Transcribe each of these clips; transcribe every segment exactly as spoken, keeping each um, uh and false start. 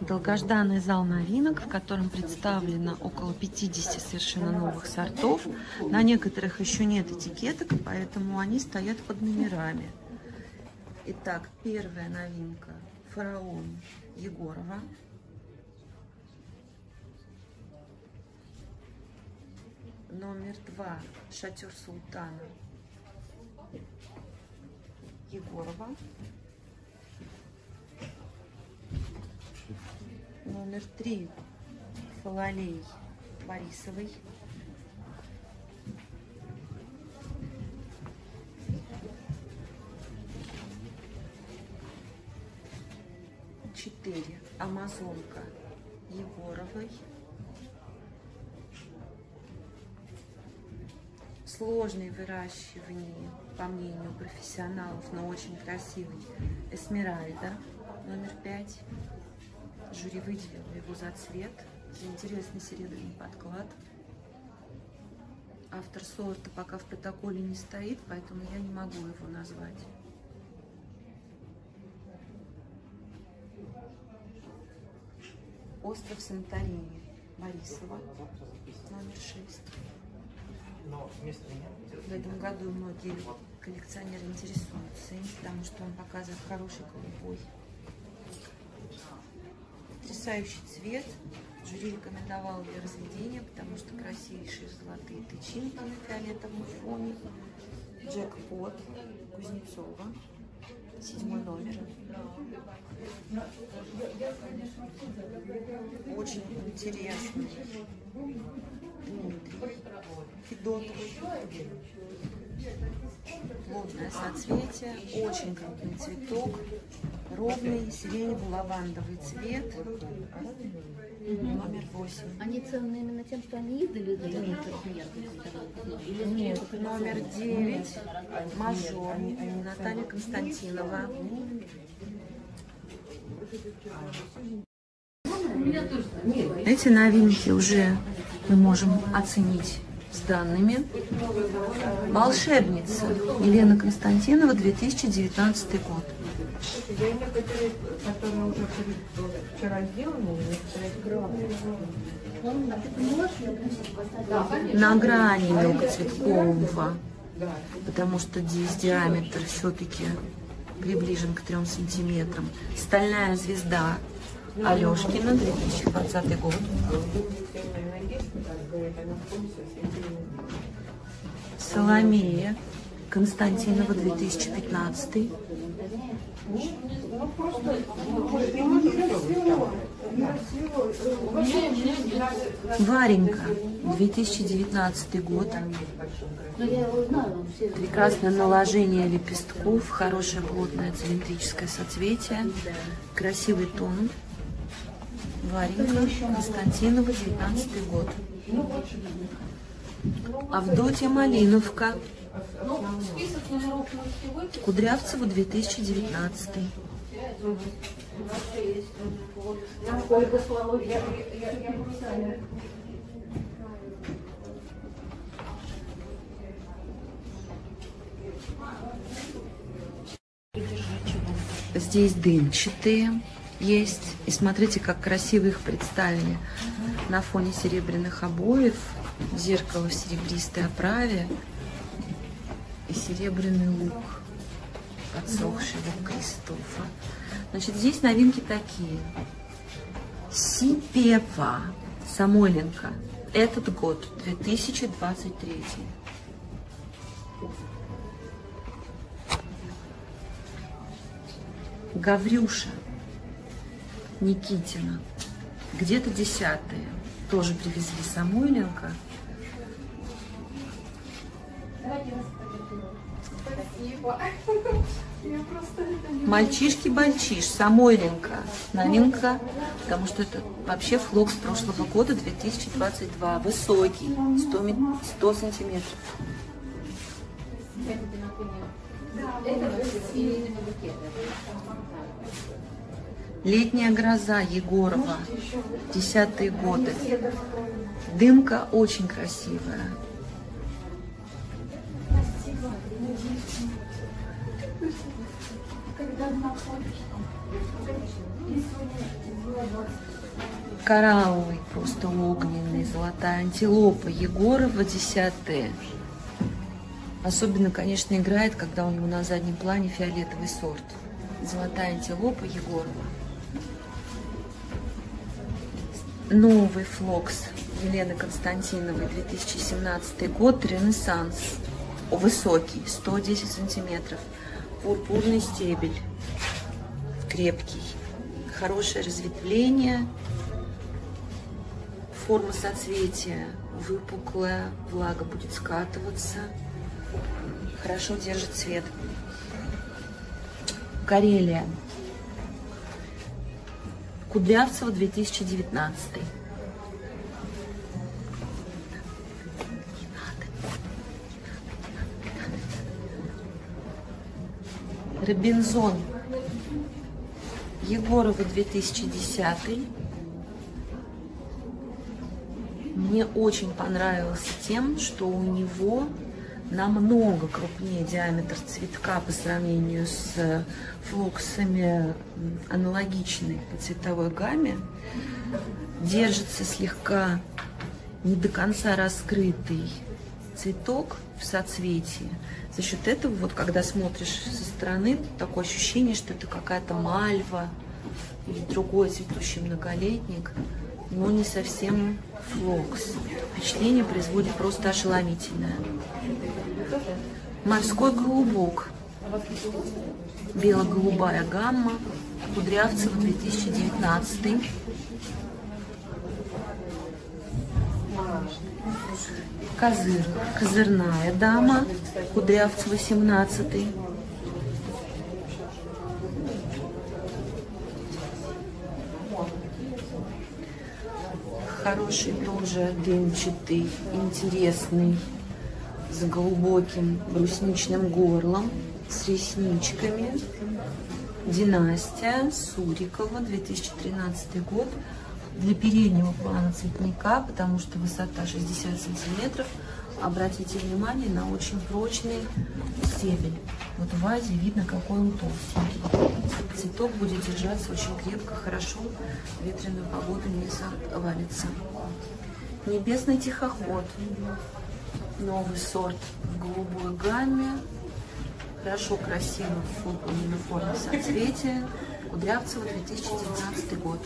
Долгожданный зал новинок, в котором представлено около пятидесяти совершенно новых сортов. На некоторых еще нет этикеток, поэтому они стоят под номерами. Итак, первая новинка — Фараон Егорова. Номер два — Шатер Султана Егорова. Номер три — Фалалей Борисовой. четыре — Амазонка Егоровой. Сложный в выращивании, по мнению профессионалов, но очень красивый Эсмеральда номер пять. Жюри выделило его за цвет, за интересный серебряный подклад. Автор сорта пока в протоколе не стоит, поэтому я не могу его назвать. Остров Санторини Борисова номер шесть. В этом году многие коллекционеры интересуются им, потому что он показывает хороший голубой. Потрясающий цвет. Жюри рекомендовал для разведения, потому что красивейшие золотые тычинки на фиолетовом фоне. Джекпот Кузнецова, седьмой номер. Очень интересный Дмитрий Федотов. Плотное соцветие, очень крупный цветок, ровный сиренево-лавандовый цвет. Номер восемь. Они ценны именно тем, что они издали? Нет, номер девять. Мажор Наталья Константинова. Эти новинки уже мы можем оценить с данными. Волшебница Елена Константинова, две тысячи девятнадцатый год. На грани мелкоцветкового, потому что здесь диаметр все-таки приближен к трем сантиметрам. Стальная звезда Алешкина, две тысячи двадцатый год. Соломея Константинова, две тысячи пятнадцатый. Варенька, две тысячи девятнадцатый год. Прекрасное наложение лепестков, хорошее плотное цилиндрическое соцветие, красивый тон. Варенька Константинова, девятнадцатый год. Авдотья Малиновка Кудрявцева, две тысячи девятнадцатый. Здесь дымчатые есть. И смотрите, как красиво их представили на фоне серебряных обоев. Зеркало в серебристой оправе и серебряный лук, подсохший лук Кристофа. Значит, здесь новинки такие. Сипева Самойленко. Этот год, две тысячи двадцать третий. Гаврюша Никитина. Где-то десятые. Тоже привезли Самойленко. Спасибо. Мальчишки-бальчиш, Самойленко. Новинка, потому что это вообще флокс прошлого года, две тысячи двадцать два. Высокий, сто сантиметров. Летняя гроза Егорова, десятые годы. Дымка очень красивая. Коралловый, просто огненный, золотая антилопа Егорова, десятая. Особенно, конечно, играет, когда у него на заднем плане фиолетовый сорт. Золотая антилопа Егорова. Новый флокс Елены Константиновой, две тысячи семнадцатый год, Ренессанс. Высокий, сто десять сантиметров. Пурпурный стебель, крепкий. Хорошее разветвление. Форма соцветия выпуклая, влага будет скатываться. Хорошо держит цвет. Карелия. Кудрявцева, две тысячи девятнадцатый. Робинзон. Егорова, две тысячи десятый. Мне очень понравился тем, что у него намного крупнее диаметр цветка по сравнению с флоксами аналогичной по цветовой гамме. Держится слегка не до конца раскрытый цветок в соцветии. За счет этого, вот когда смотришь со стороны, такое ощущение, что это какая-то мальва или другой цветущий многолетник, но не совсем флокс. Впечатление производит просто ошеломительное. Морской голубок. Бело-голубая гамма. Кудрявцева, две тысячи девятнадцатый. Козыр. Козырная дама. Кудрявцева, семнадцатый. Хороший тоже дымчатый, интересный, с глубоким брусничным горлом, с ресничками. Династия, Сурикова, две тысячи тринадцатый год. Для переднего плана цветника, потому что высота шестьдесят сантиметров. Обратите внимание на очень прочный стебель. Вот в вазе видно, какой он толстенький. Цветок будет держаться очень крепко, хорошо. В ветреную погоду не завалится. Небесный тихоход. Новый сорт в голубой гамме. Хорошо, красиво выполнен на форме соцветия. Кудрявцева, две тысячи девятнадцатый год.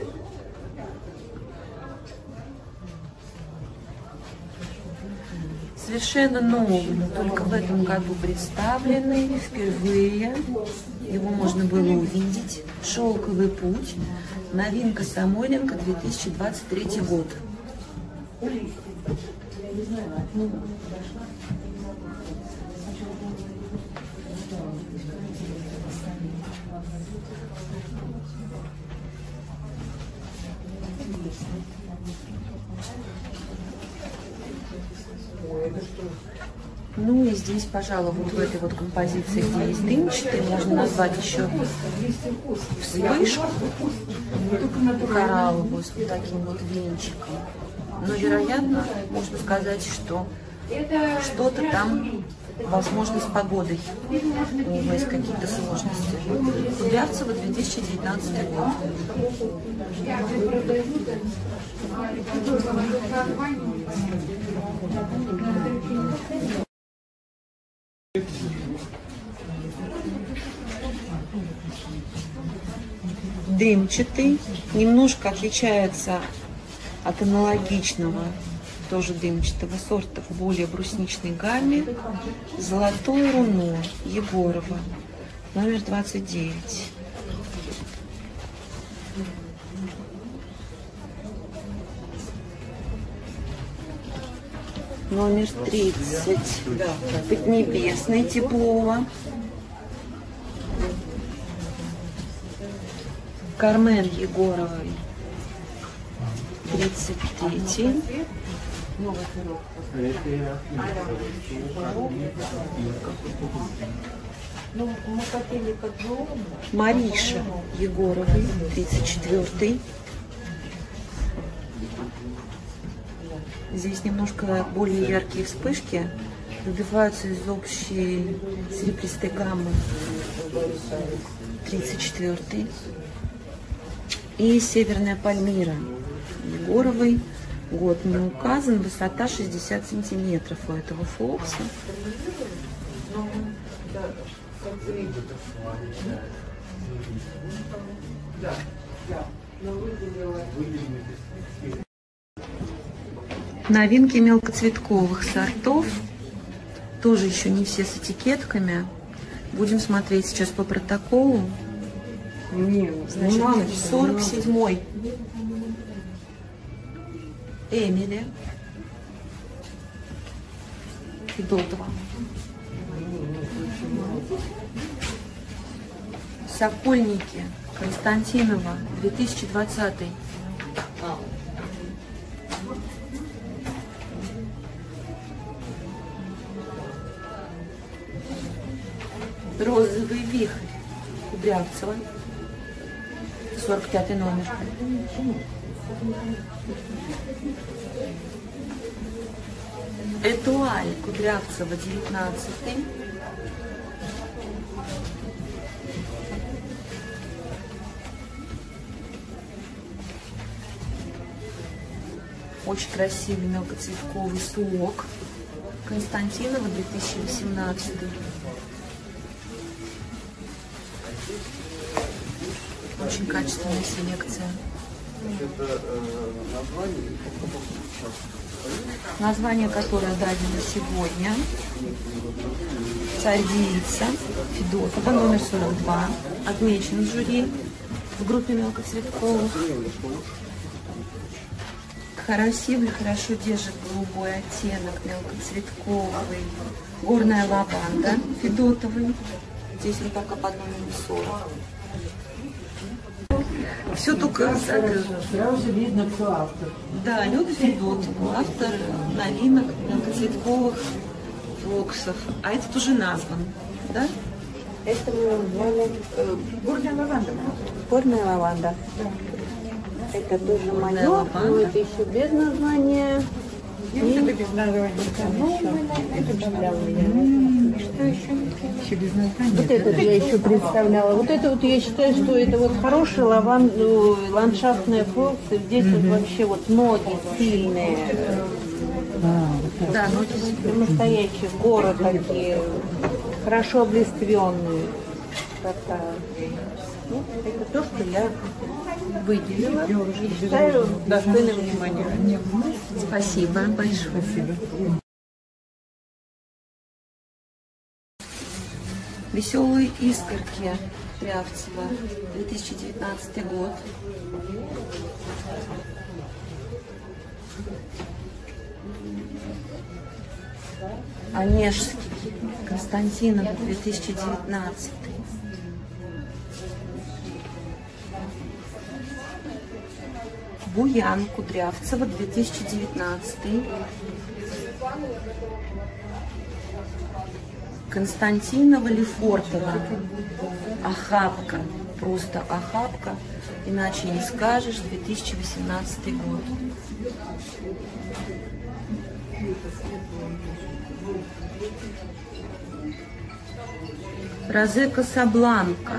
Совершенно новый, но только в этом году представленный, впервые. Его можно было увидеть. Шелковый путь. Новинка Самойленко, две тысячи двадцать третий год. Ну и здесь, пожалуй, вот в этой вот композиции, где есть дымчатый, можно назвать еще вспышку коралловую с вот таким вот венчиком. Но, вероятно, можно сказать, что что-то там, возможно, с погодой. У него есть какие-то сложности. Кудрявцева, две тысячи девятнадцатый год. Дымчатый, немножко отличается от аналогичного, тоже дымчатого сорта в более брусничной гамме. Золотое руно Егорова, номер двадцать девять. Номер тридцать. Поднебесный Теплова. Кармен Егоровой, тридцать третий. Мариша Егоровой, тридцать четвёртый. Здесь немножко более яркие вспышки выбиваются из общей серебристой гаммы. тридцать четвёртый. И Северная Пальмира. Егоровый. Год не указан. Высота шестьдесят сантиметров у этого флокса. Новинки мелкоцветковых сортов. Тоже еще не все с этикетками. Будем смотреть сейчас по протоколу. Значит, сорок седьмой. Эмили. Федотова. Сокольники. Константинова. две тысячи двадцатый. Розовый вихрь. Кудрявцева. сорок пятый номер. Этуаль. Кудрявцева. девятнадцатый. Очень красивый мелкоцветковый суок. Константинова. две тысячи восемнадцатый. Очень качественная селекция. Название, которое дадено сегодня. Царь-девица. Федотова, номер сорок два. Отмечен в жюри в группе мелкоцветковых. Красивый, хорошо держит голубой оттенок, мелкоцветковый. Горная лаванда Федотовый. Здесь он пока под номером сорок. Все только сразу видно, кто автор. Да, Люда Федотова, автор новинок мелкоцветковых флоксов. А этот уже назван, да? Это мы назвали э, горная лаванда. Горная лаванда. Это тоже Горная мое, лаванда. но это еще без названия. И это без названия. Ну, это представляла я. Что еще? Еще без названия. Вот этот я еще представляла. Вот это вот я считаю, что это вот хороший лаван, ландшафтная флокса. Здесь вот вообще вот ноги сильные. А, вот Да, ноги сильные. Настоящие горы такие, хорошо облиственные. Такая. Ну, это то, что я выделила и считаю достойным внимания. Спасибо большое. спасибо. Веселые искорки Кудрявцева, две тысячи девятнадцатый год. Онежский, Константинова, две тысячи девятнадцатый. Буян, Кудрявцева, две тысячи девятнадцатый. Константинова, Лефортова. Охапка, просто охапка, иначе не скажешь, две тысячи восемнадцатый год. Розе Касабланка.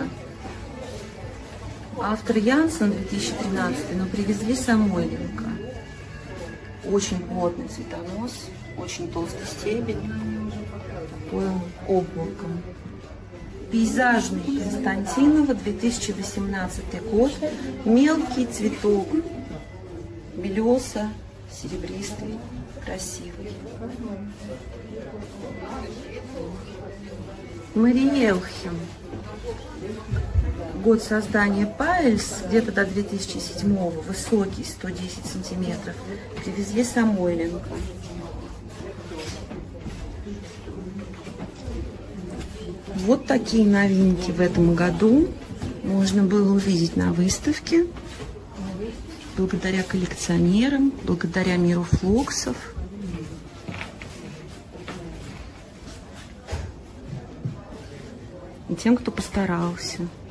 Автор Янсен, две тысячи тринадцатый, но привезли Самойленко. Очень плотный цветонос, очень толстый стебель, такой облаком. Пейзажный Константинова, две тысячи восемнадцатый год. Мелкий цветок, белесо, серебристый, красивый. Мариэлхем. Год создания Паэльс, где-то до две тысячи седьмого, высокий, сто десять сантиметров. Привезли Самойленко. Вот такие новинки в этом году можно было увидеть на выставке. Благодаря коллекционерам, благодаря миру флоксов. И тем, кто постарался.